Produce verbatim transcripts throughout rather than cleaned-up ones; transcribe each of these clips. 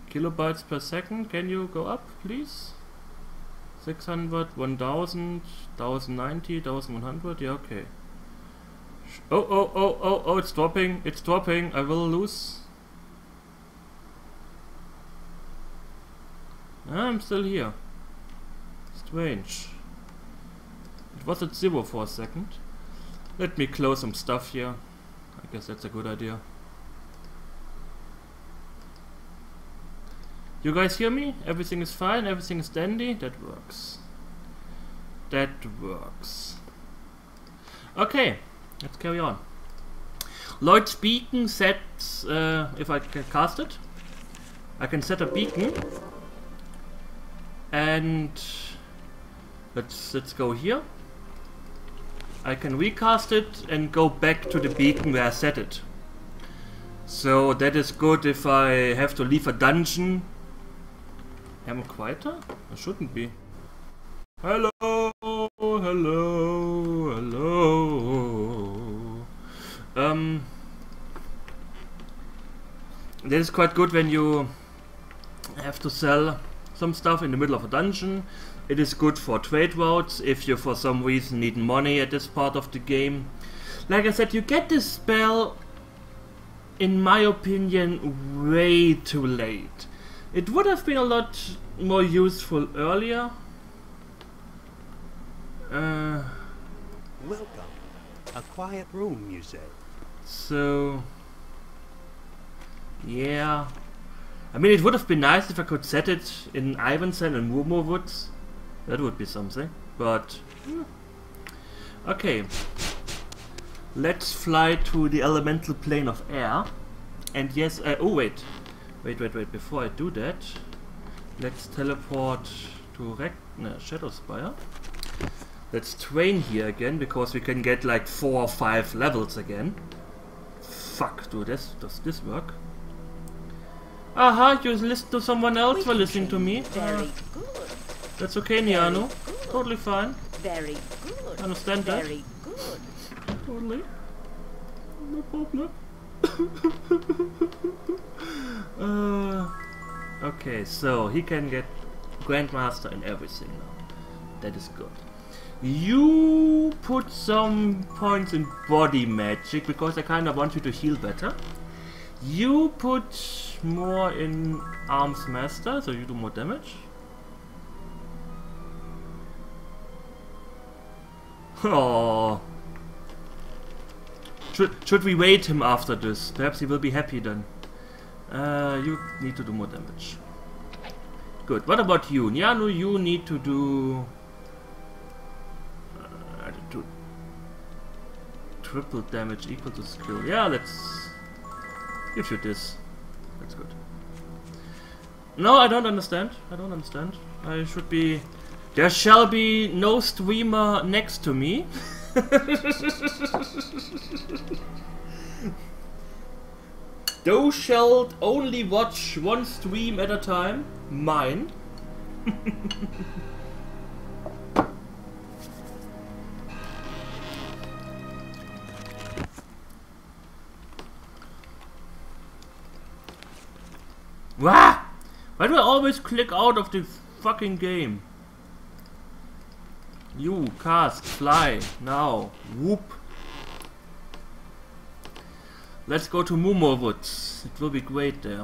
Kilobytes per second. Can you go up, please? six hundred, one thousand, ten ninety, eleven hundred. Yeah, okay. Oh, oh, oh, oh, oh, it's dropping. It's dropping. I will lose. I'm still here. Strange. It was at zero for a second. Let me close some stuff here. I guess that's a good idea. You guys hear me? Everything is fine, everything is dandy. That works. That works. Okay, let's carry on. Lloyd's beacon sets, uh, if I can cast it, I can set a beacon. And let's let's go here. I can recast it and go back to the beacon where I set it. So that is good if I have to leave a dungeon. Am I quieter? I shouldn't be. Hello, hello, hello. Um, that is quite good when you have to sell some stuff in the middle of a dungeon. It is good for trade routes if you for some reason need money at this part of the game. Like I said, you get this spell, in my opinion, way too late. It would have been a lot more useful earlier. Uh, Welcome. A quiet room, you say? So, yeah. I mean, it would have been nice if I could set it in Ivansen and Moomoo Woods. That would be something. But, hmm. Okay. Let's fly to the elemental plane of air. And yes, uh, oh wait. Wait, wait, wait. Before I do that, let's teleport to Rec no, Shadowspire. Let's train here again, because we can get like four or five levels again. Fuck, do this. Does this work? Aha, you listen to someone else while listening to me. Very uh, good. That's okay, Niano. Totally fine. Very good. Understand that? Very good. Totally. No problem. uh, okay, so he can get Grandmaster and everything now. That is good. You put some points in body magic because I kind of want you to heal better. You put more in arms master, so you do more damage. Oh. Should, should we wait him after this? Perhaps he will be happy then. Uh, you need to do more damage. Good. What about you? Niano, you need to do... Uh, to triple damage equal to skill. Yeah, let's give you this. That's good. No, I don't understand. I don't understand. I should be... There shall be no streamer next to me. Thou shalt only watch one stream at a time. Mine. Wah! Why do I always click out of the fucking game? You, cast, fly, now, whoop. Let's go to Moomoo Woods. It will be great there.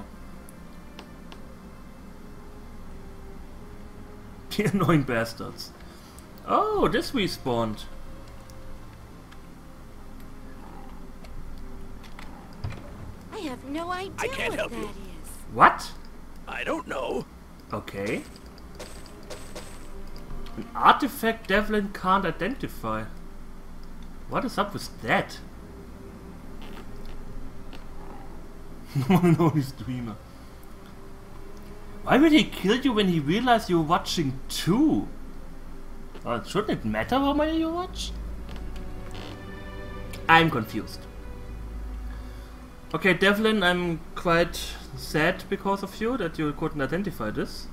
The annoying bastards. Oh, this respawned. I have no idea I can't what help that you. is. What? I don't know. Okay. An artifact Devlin can't identify. What is up with that? No one knows streamer. Why would he kill you when he realized you're watching too? Well, shouldn't it matter how many you watch? I'm confused. Okay, Devlin, I'm quite sad because of you that you couldn't identify this.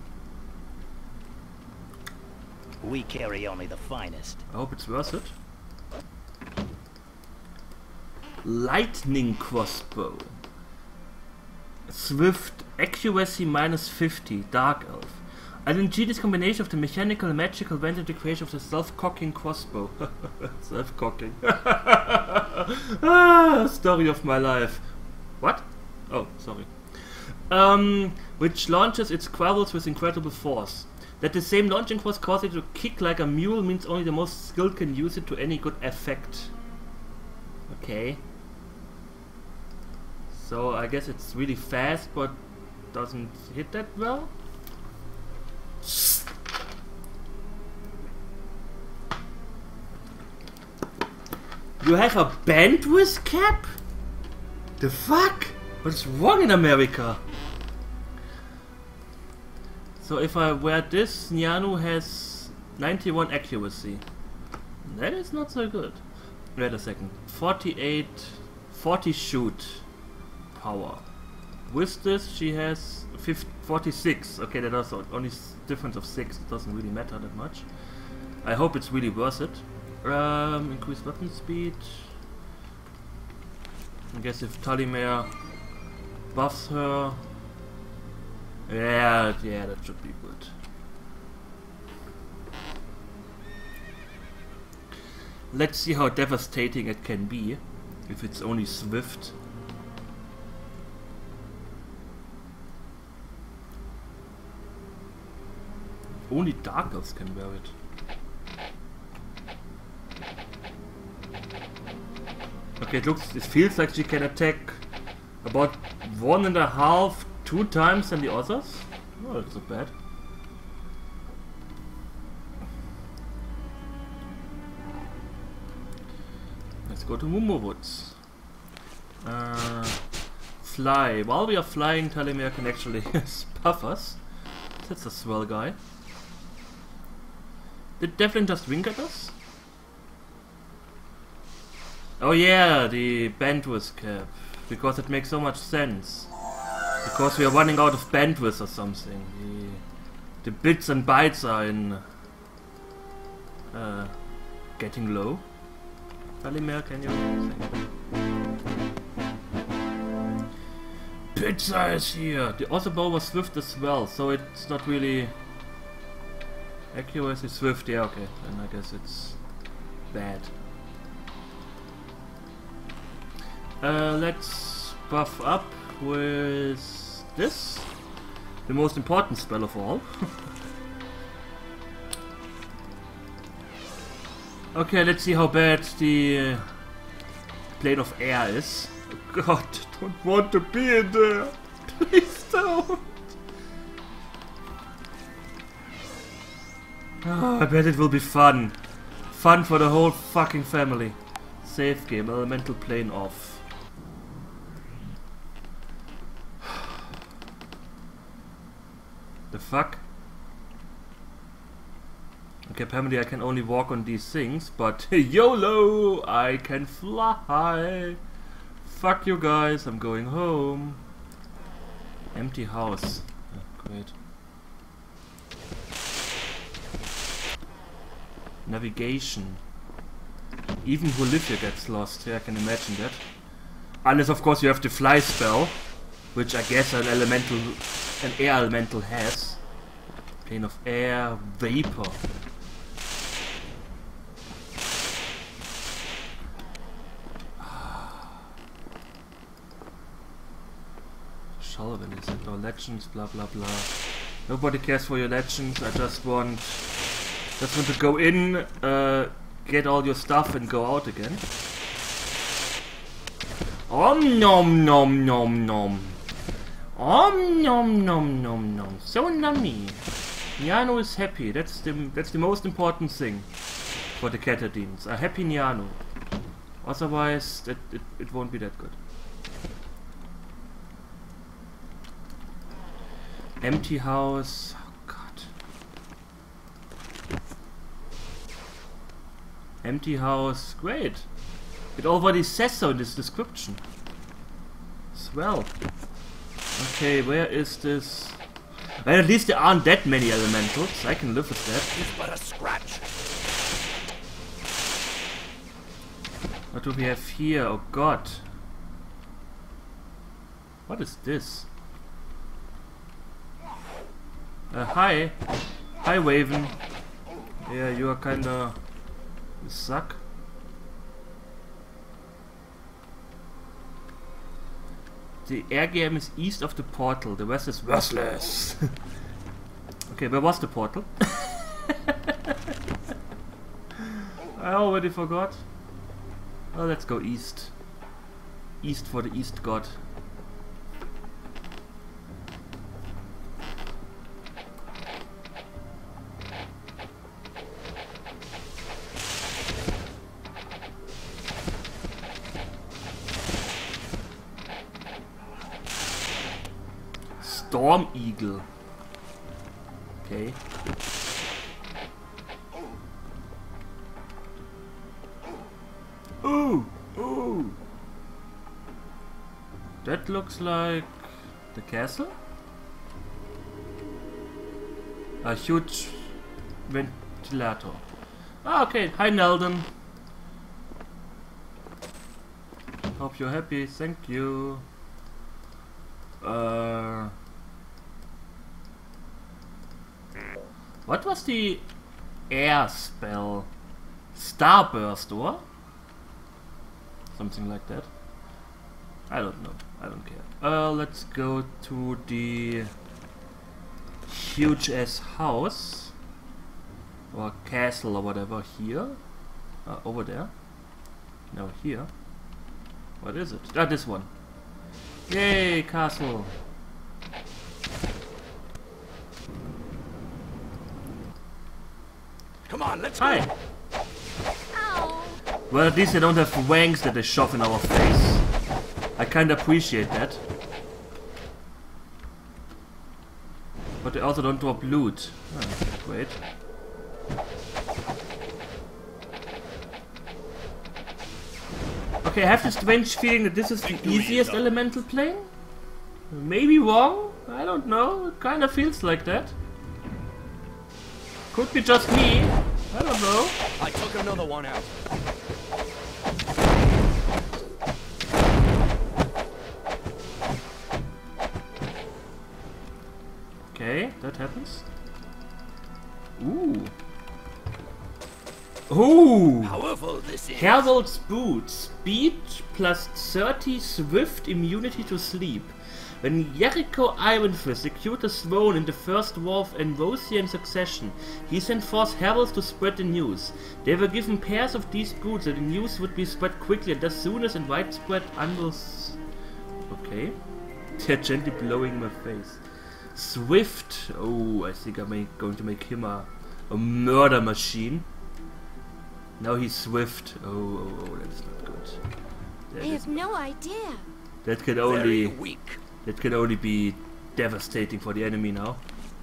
We carry only the finest. I hope it's worth it. Lightning crossbow. Swift, accuracy minus fifty, Dark Elf. An ingenious combination of the mechanical and magical went into the creation of the self-cocking crossbow. Self-cocking. Ah, story of my life. What? Oh, sorry. Um, which launches its quarrels with incredible force. That the same launching force causes it to kick like a mule means only the most skilled can use it to any good effect. Okay. So I guess it's really fast, but doesn't hit that well. You have a bandwidth cap? The fuck? What's wrong in America? So if I wear this, Nyanu has ninety-one accuracy. That is not so good. Wait a second. forty-eight, forty shoot power. With this she has fifty, forty-six. Okay, that is only difference of six. It doesn't really matter that much. I hope it's really worth it. Um, increased weapon speed. I guess if Talimir buffs her. Yeah, yeah, that should be good. Let's see how devastating it can be if it's only swift. Only Dark Elves can wear it. Okay, it looks, it feels like she can attack about one and a half, two times than the others. Oh, that's not bad. Let's go to Mumu Woods. Uh, fly. While we are flying, Talimir can actually puff us. That's a swell guy. Did Devlin just wink at us? Oh yeah, the bandwidth cap. Because it makes so much sense. Because we are running out of bandwidth or something. The, the bits and bytes are in uh, getting low. Talimir, can you? Pizza is here! The Ossebow was swift as well, so it's not really... Accuracy swift, yeah, okay. Then I guess it's bad. Uh, let's buff up with this. The most important spell of all. Okay, let's see how bad the uh, plane of air is. Oh God, I don't want to be in there. Please don't. Oh, I bet it will be fun. Fun for the whole fucking family. Save game, elemental plane off. The fuck? Okay, apparently I can only walk on these things, but YOLO! I can fly! Fuck you guys, I'm going home. Empty house. Oh, great. Navigation. Even Bolivia gets lost. Yeah, I can imagine that. Unless, of course, you have the fly spell, which I guess an elemental, an air elemental has. Plane of air, vapor. Shalven is it? No legends, blah blah blah. Nobody cares for your legends. I just want, just want to go in, uh, get all your stuff, and go out again. Om nom nom nom nom. Om nom nom nom nom. So nummy. Nyanu is happy. That's the that's the most important thing for the Catadines. A happy Nyanu. Otherwise, that it, it won't be that good. Empty house. Oh God. Empty house. Great. It already says so in this description. Swell. Okay, where is this? Well, at least there aren't that many elementals. I can live with that. It's but a scratch. What do we have here? Oh God. What is this? Uh, hi. Hi, Waven. Yeah, you are kinda... You suck. The air game is east of the portal. The west is worthless. Okay, where was the portal? I already forgot. Oh, let's go east. East for the East God. Storm Eagle. Okay. Ooh! Ooh! That looks like the castle? A huge ventilator. Ah, okay. Hi, Nelden. Hope you're happy. Thank you. Uh... What was the air spell? Starburst, or? Something like that. I don't know. I don't care. Uh, let's go to the huge ass house or castle or whatever here. Uh, over there. No, here. What is it? Ah, this one. Yay, castle. Come on, let's Hi. go. Ow. Well, at least they don't have wangs that they shove in our face. I kinda appreciate that. But they also don't drop loot. Oh, great. Okay, I have this strange feeling that this is the easiest elemental plane? Maybe wrong? I don't know. It kinda feels like that. Could be just me. I don't know. I took another one out. Okay, that happens. Ooh. Ooh! Powerful this is. Herald's Boot. Speed plus thirty swift immunity to sleep. When Jericho Ironfist secured the throne in the First War of Envosia in succession, he sent forth heralds to spread the news. They were given pairs of these boots so the news would be spread quickly and as soon as and widespread unwills... Okay. They're gently blowing my face. Swift. Oh, I think I'm make, going to make him a, a murder machine. Now he's swift. Oh, oh, oh, that's not good. That, I have no idea. that can Very only weak. that can only be devastating for the enemy now.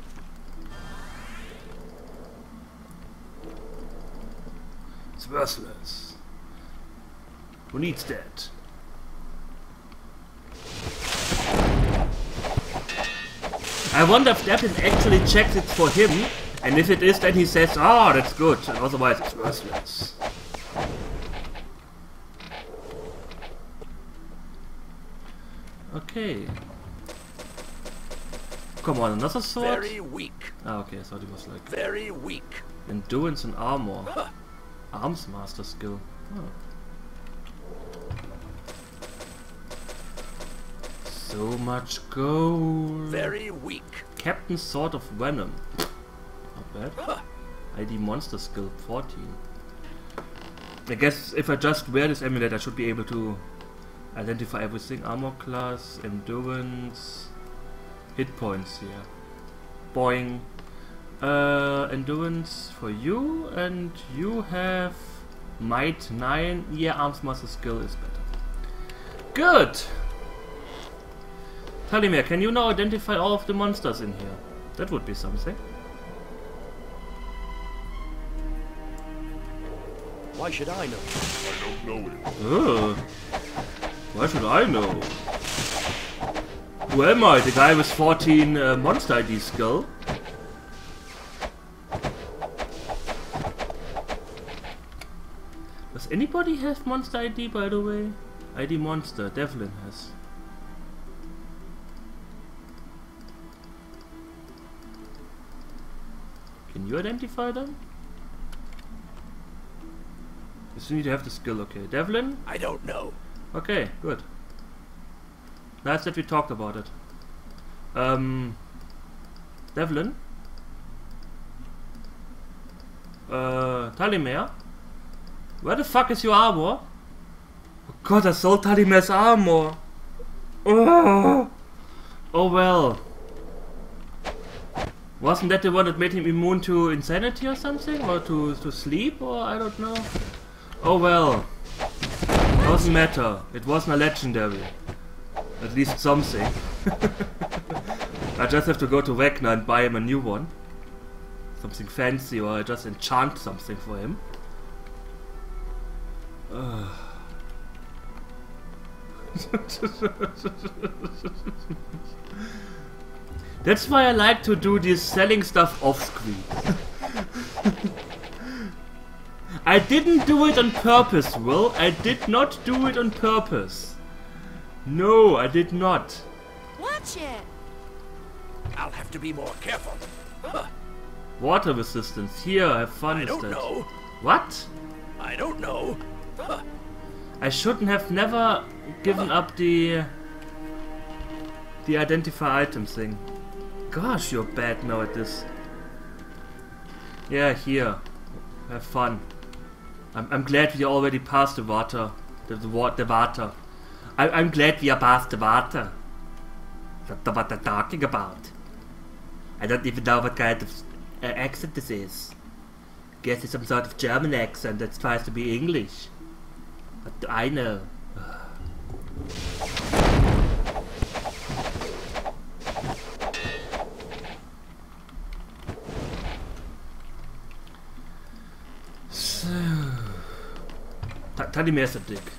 It's worthless. Who needs that? I wonder if Devin actually checks it for him, and if it is, then he says, "Ah, oh, that's good." And otherwise, it's worthless. Okay. Come on, another sword? Very weak. Ah, okay, I thought it was like Very weak. endurance and armor. Huh. Arms master skill. Oh. So much gold. Very weak. Captain's Sword of Venom. Not bad. Huh. I D monster skill fourteen. I guess if I just wear this amulet I should be able to identify everything. Armor class, endurance, hit points here. Boing. Uh, endurance for you, and you have might nine. Yeah, arms master skill is better. Good! Talimir, can you now identify all of the monsters in here? That would be something. Why should I know? I don't know it. Ugh. Why should I know? Who am I? The guy with fourteen uh, monster I D skill? Does anybody have monster I D, by the way? I D monster, Devlin has. Can you identify them? You still need to have the skill, okay. Devlin? I don't know. Okay, good. Nice that we talked about it. Um, Devlin? Uh, Talimer? Where the fuck is your armor? Oh god, I sold Talimer's armor! Oh, oh well. Wasn't that the one that made him immune to insanity or something? Or to, to sleep? Or I don't know. Oh well. Doesn't matter. It wasn't a legendary. At least something. I just have to go to Wagner and buy him a new one. Something fancy, or I just enchant something for him. Uh. That's why I like to do this selling stuff off screen. I didn't do it on purpose, Will. I did not do it on purpose. No, I did not. Watch it. I'll have to be more careful. Huh. Water resistance. Here, have fun I instead. don't know. What? I don't know. Huh. I shouldn't have never given up the the identify item thing. Gosh, you're bad now at this. Yeah, here. Have fun. I'm, I'm glad we already passed the water. The, the, wa the water. I, I'm glad we are past the water. That's what I'm talking about. I don't even know what kind of uh, accent this is. Guess it's some sort of German accent that tries to be English. What do I know? So, Talimer's a dick.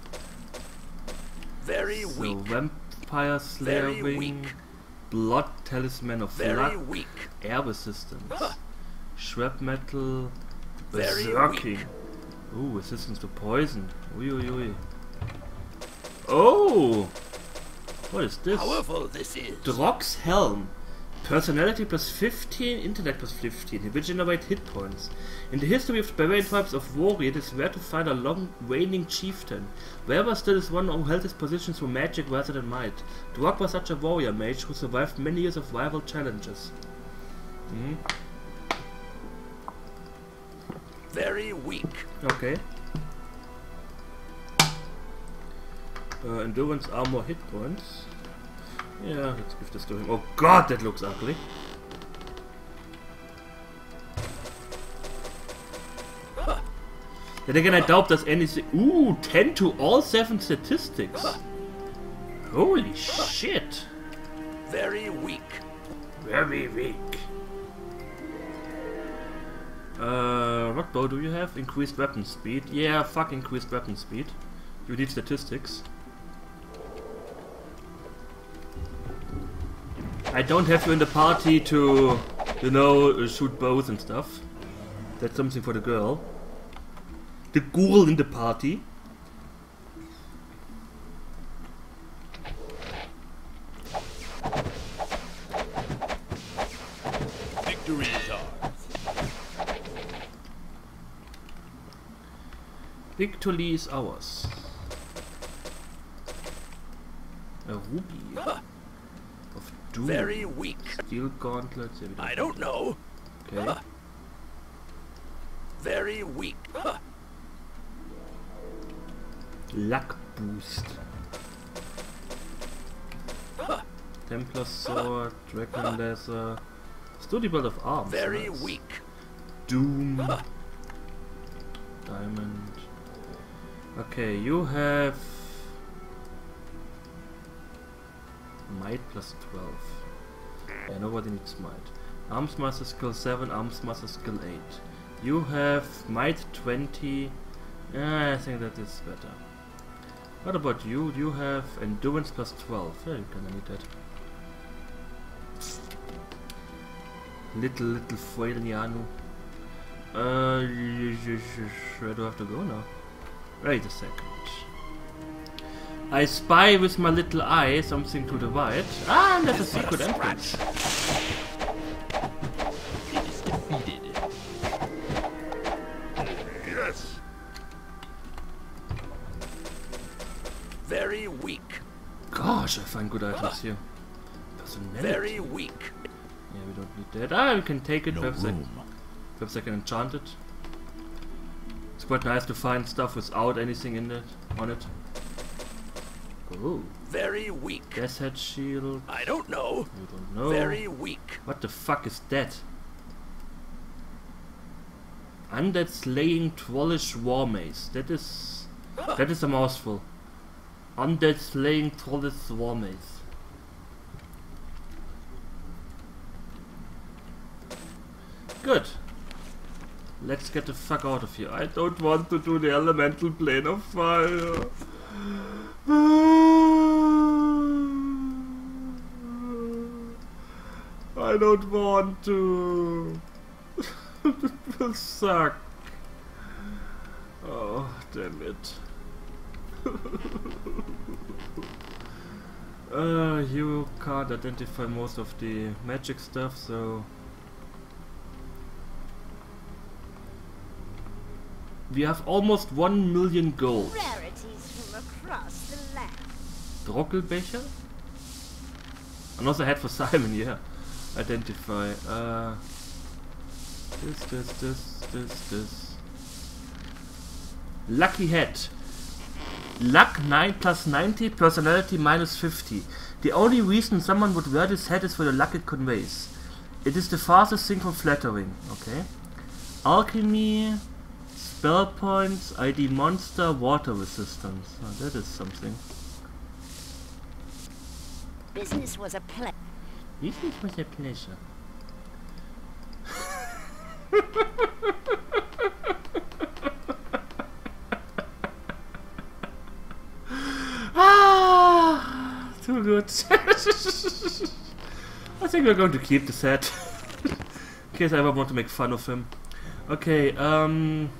Very So, weak. Vampire Slayer Very Wing, weak. Blood Talisman of Very Luck, weak. Air Resistance, Huh. Shrap Metal, Very Berserking. Ooh, resistance to poison. Ui, ui, ui. Oh! What is this? Powerful this is. Drog's Helm. Personality plus fifteen, intellect plus fifteen. He will generate hit points. In the history of the barbarian tribes of Warrior, it is rare to find a long reigning chieftain. Wherever still is one who held his position through magic rather than might. Drog was such a warrior mage who survived many years of rival challenges. Hmm. Very weak. Okay. Uh, endurance, armor, hit points. Yeah, let's give this to him. Oh god, that looks ugly. Huh. Then again, I doubt there's anything. Ooh, ten to all seven statistics. Huh. Holy shit. Very weak. Very weak. Uh, what bow do you have? Increased weapon speed. Yeah, fuck increased weapon speed. You need statistics. I don't have you in the party to, you know, uh, shoot bows and stuff. That's something for the girl. The girl in the party. Victory is ours. Victory is ours. A ruby. Huh. Of doom. Very weak. Steel gauntlets. Yeah, we I don't know. Okay. Huh. Very weak. Huh. Luck boost. Huh. Templar sword, dragon laser, study belt of arms. Very nice. weak. Doom, Huh. diamond. Okay, you have might plus twelve. Yeah, nobody needs might. Arms master skill seven, arms master skill eight. You have might twenty. Yeah, I think that is better. What about you? You have endurance plus twelve. Yeah, you kinda need that. Little, little Freudiano. Uh, where do I have to go now? Wait a second. I spy with my little eye something to the right. Ah, and there's a secret entrance. It is defeated. find good items here. Personality. Very weak. Yeah, we don't need that. Ah, we can take it. No Perhaps, I, room. perhaps I can enchant it. It's quite nice to find stuff without anything in it on it. Oh, Very weak. Death Head Shield. I don't know. You don't know. Very weak. What the fuck is that? Undead Slaying Trollish War Mace. That is... that is a mouthful. Undead Slaying Trollish War Mace. Good. Let's get the fuck out of here. I don't want to do the Elemental Plane of Fire. I don't want to. It will suck. Oh, damn it. uh, you can't identify most of the magic stuff, so... We have almost one million gold. Rarities from across the land. Drockelbecher? And also head for Simon, yeah. Identify. Uh, this, this, this, this, this. Lucky Hat. Luck nine plus ninety, personality minus fifty. The only reason someone would wear this hat is for the luck it conveys. It is the fastest thing from flattering. Okay. Alchemy, spell points, I D monster, water resistance. Oh, that is something. Business was a pleasure. Business was a pleasure. Ah, too good. I think we're going to keep the set in case I ever want to make fun of him. Okay, um.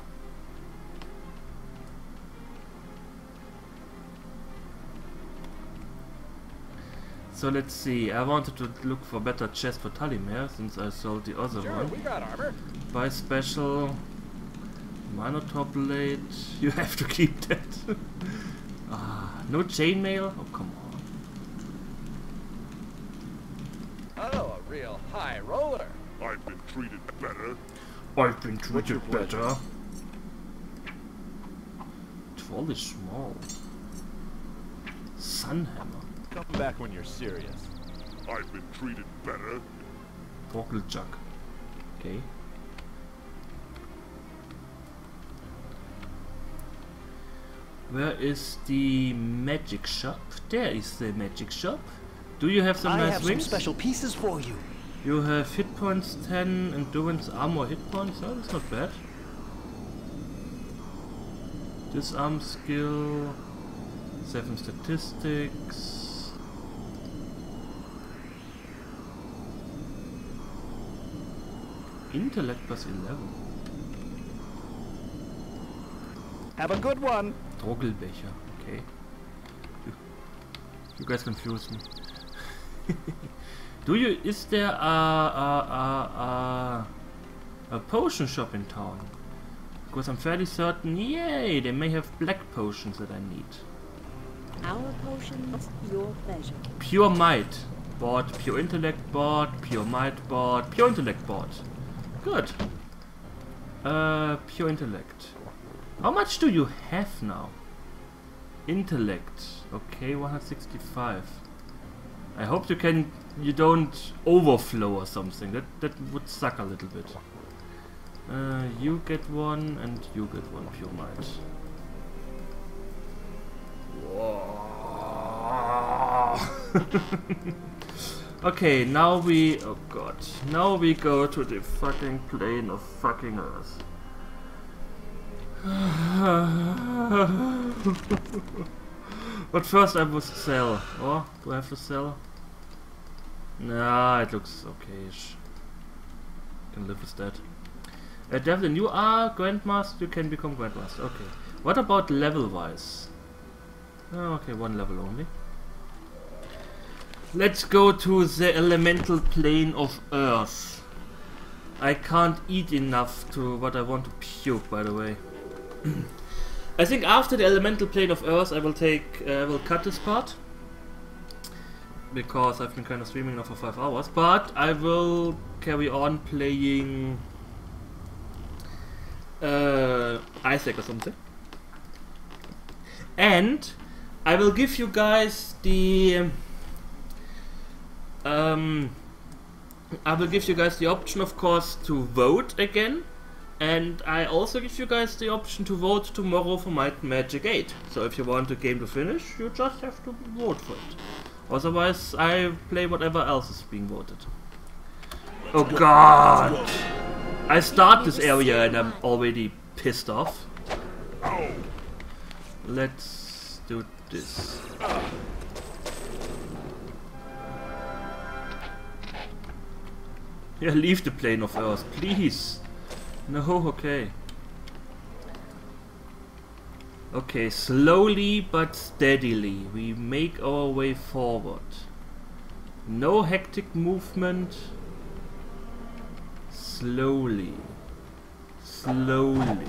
So let's see, I wanted to look for better chest for Talimir since I sold the other Sure, one. we got armor. Buy special, Minotaur blade, you have to keep that. Ah, no chainmail? Oh, come on. Oh, a real high roller. I've been treated better. I've been treated better. Troll is small. Sunhammer. Come back when you're serious. I've been treated better. Torkeljug. Okay. Where is the magic shop? There is the magic shop. Do you have some I nice have wings? some special pieces for you. You have hit points ten, endurance, armor, hit points. Oh, that's not bad. Disarm skill, seven statistics. Intellect plus eleven. Have a good one. Drockelbecher, okay. You, you guys confuse me. Do you? Is there a a a a a potion shop in town? Because I'm fairly certain. Yay! They may have black potions that I need. Our potions, your pleasure. Pure might bought. Pure intellect bought. Pure might bought. Pure intellect bought. Good. Uh, pure intellect. How much do you have now? Intellect. Okay, one hundred sixty-five. I hope you can. You don't overflow or something. That that would suck a little bit. Uh, you get one and you get one pure might. Whoa. Okay, now we. Oh god. Now we go to the fucking plane of fucking Earth. But first I must sell. Oh, do I have to sell? Nah, it looks okay-ish. Can live with that. Uh, Devlin, you are Grandmaster, you can become Grandmaster. Okay. What about level-wise? Oh, okay, one level only. Let's go to the elemental plane of Earth. I can't eat enough to what I want to puke, by the way. I think after the elemental plane of Earth I will take, uh, I will cut this part. because I've been kind of streaming now for five hours, but I will carry on playing uh, Isaac or something. And I will give you guys the um, I will give you guys the option, of course, to vote again, and I also give you guys the option to vote tomorrow for Might and Magic eight. So if you want the game to finish, you just have to vote for it. Otherwise, I play whatever else is being voted. Oh god! I start this area and I'm already pissed off. Let's do this. Yeah, leave the plane of Earth, please. No, okay. Okay, slowly but steadily we make our way forward. No hectic movement. Slowly. Slowly.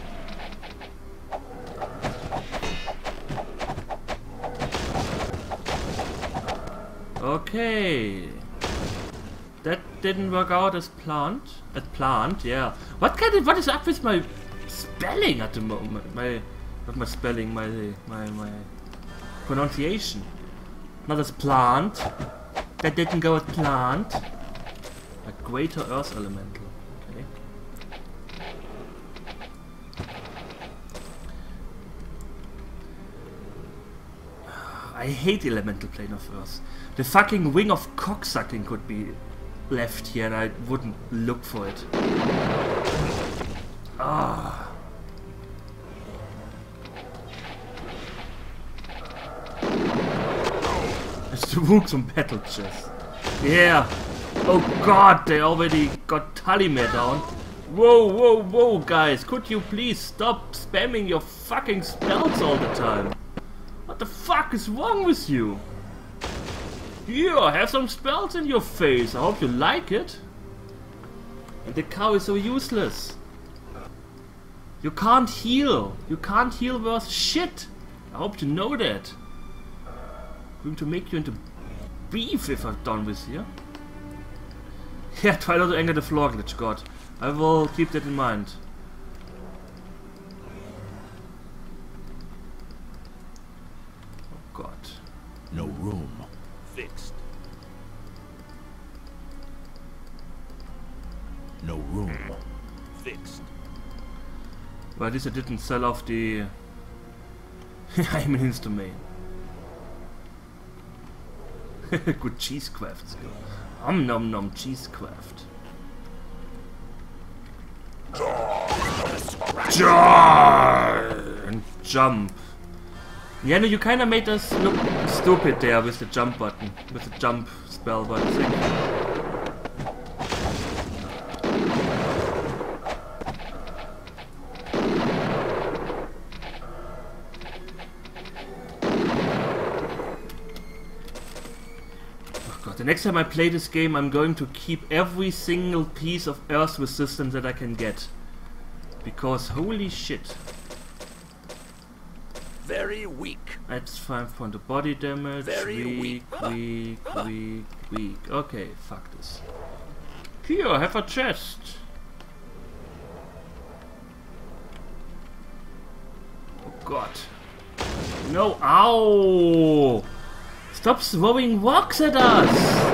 Okay. That didn't work out as planned. As planned, yeah. What kind of what is up with my spelling at the moment? My not my spelling, my my my pronunciation. Not as planned. That didn't go as planned. A greater earth elemental. Okay. I hate elemental plane of earth. The fucking wing of cocksucking could be left here and I wouldn't look for it. Ah. It's the Wooks on Battle Chest. Yeah. Oh god, they already got Talimir down. Whoa, whoa, whoa, guys. Could you please stop spamming your fucking spells all the time? What the fuck is wrong with you? Here, have some spells in your face. I hope you like it. And the cow is so useless. You can't heal. You can't heal worth shit. I hope you know that. I'm going to make you into beef if I'm done with you. Yeah, try not to anger the floor glitch god. I will keep that in mind. Oh god. No room. Fixed. No room. Fixed. Well, at least I didn't sell off the Hymen's domain. Good cheesecraft skill. Om nom nom cheesecraft. And jump. Yeah, no, you kinda made us look stupid there with the jump button. With the jump spell button thing. The next time I play this game, I'm going to keep every single piece of earth resistance that I can get. Because holy shit. Very weak. That's five point of body damage. Very weak, weak. weak, weak, weak. Okay, fuck this. Here, have a chest. Oh god. No, ow! Stop throwing rocks at us!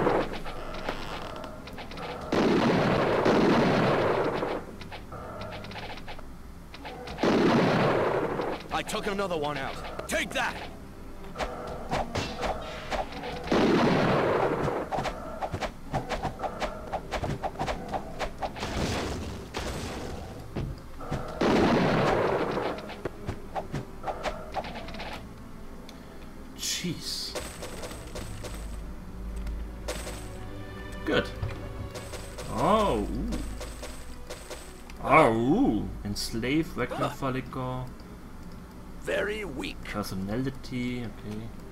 I took another one out. Take that! Jeez. Good. Oh. Ooh. Oh. Ooh. Enslave, Wagner Falikor. Very weak. Personality, okay.